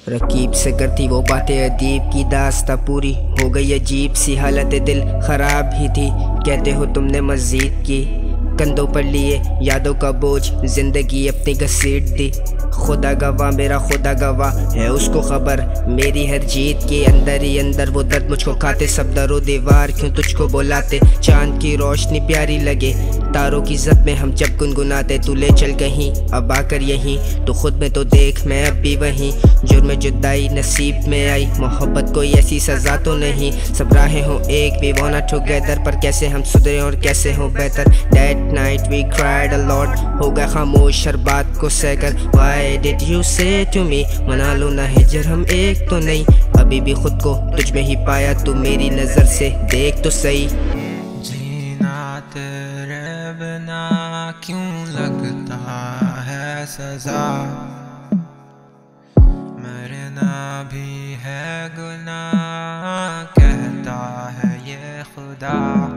रकीब से करती वो बातें अदीब की दास्ता पूरी हो गई अजीब सी हालत दिल ख़राब ही थी। कहते हो तुमने मस्जिद की कंधों पर लिए यादों का बोझ जिंदगी अपनी घसीट दी। खुदा गवाह मेरा खुदा गवाह है उसको खबर मेरी हर जीत के अंदर ही अंदर वो दर्द मुझको खाते सब दरो दीवार क्यों तुझको बुलाते। चांद की रोशनी प्यारी लगे तारों की ज़द में हम जब गुनगुनाते तू ले चल कहीं अब आकर यहीं तो खुद में तो देख मैं अब भी वहीं। जुर्म जुदाई नसीब में आई मोहब्बत कोई ऐसी सज़ा तो नहीं। सब राहें हो एक वी वांट टुगेदर पर कैसे हम सुधरे और कैसे हो बेहतर। That night we cried a lot हो गया खामोश हर बात को सहकर। Why did you say to me मना लो ना हिजर हम एक तो नहीं। अभी भी खुद को तुझ में ही पाया तू मेरी नज़र से देख तो सही। जीना तेरे बिना क्यों लगता है सजा, मरना भी है गुनाह कहता है ये खुदा।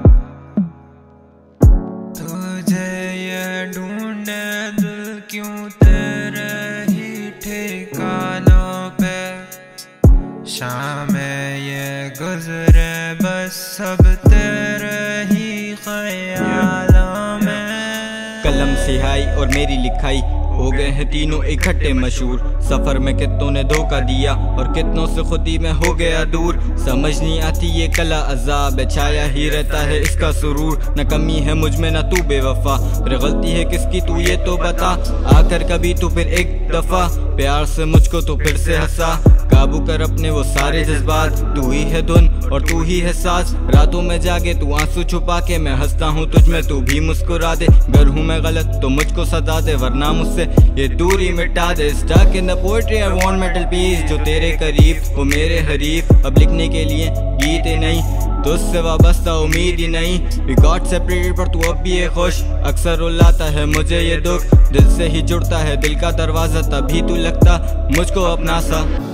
तुझे ये ढूंढे दिल क्यों तेरे ही ठिकानों पे, शाम ये गुजरे बस सब तेरे ही ख्यालों में। कलम सिहाई और मेरी लिखाई हो गए हैं तीनों इकट्ठे मशहूर। सफर में कितनों ने धोखा दिया और कितनों से खुद ही मैं हो गया दूर। समझ नहीं आती ये कला अजाब है छाया ही रहता है इसका सुरूर। न कमी है मुझ में न तू बेवफा फिर गलती है किसकी तू ये तो बता। आकर कभी तू फिर एक दफा प्यार से मुझको तो फिर से हंसा। काबू कर अपने वो सारे जज्बात तू ही है धुन और तू ही है सांस। रातों में जागे तू आंसू छुपा के मैं हंसता हूँ तुझ में तू भी मुस्कुरा दे। अगर हूँ मैं गलत तो मुझको सजा दे वरना मुझसे ये दूरी मिटा दे। Stuck in the poetry I want mental peace जो तेरे करीब वो मेरे हरीफ। अब लिखने के लिए गीत ही नहीं तुझसे वाबस्ता उम्मीद ही नहीं। वी गॉट सेपरेटेड पर तू अब भी है खुश। अक्सर रुलाता है मुझे ये दुख दिल से ही जुड़ता है दिल का दरवाजा तभी तू लगता मुझको अपना सा।